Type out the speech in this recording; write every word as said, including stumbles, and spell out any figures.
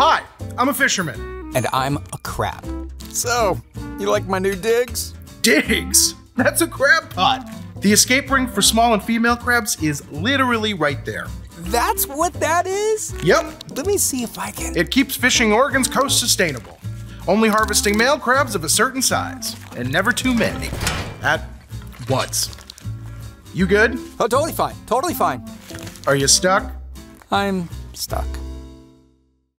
Hi, I'm a fisherman. And I'm a crab. So, you like my new digs? Digs? That's a crab pot. The escape ring for small and female crabs is literally right there. That's what that is? Yep. Let me see if I can. It keeps fishing Oregon's coast sustainable. Only harvesting male crabs of a certain size, and never too many. At once. You good? Oh, totally fine. Totally fine. Are you stuck? I'm stuck.